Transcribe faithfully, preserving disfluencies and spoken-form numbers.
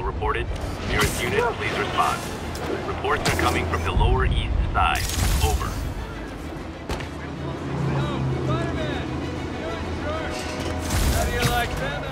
hostile reported. Nearest unit, please respond. Reports are coming from the lower east side. Over. Yo, Spider-Man! You're in charge! How do you like that?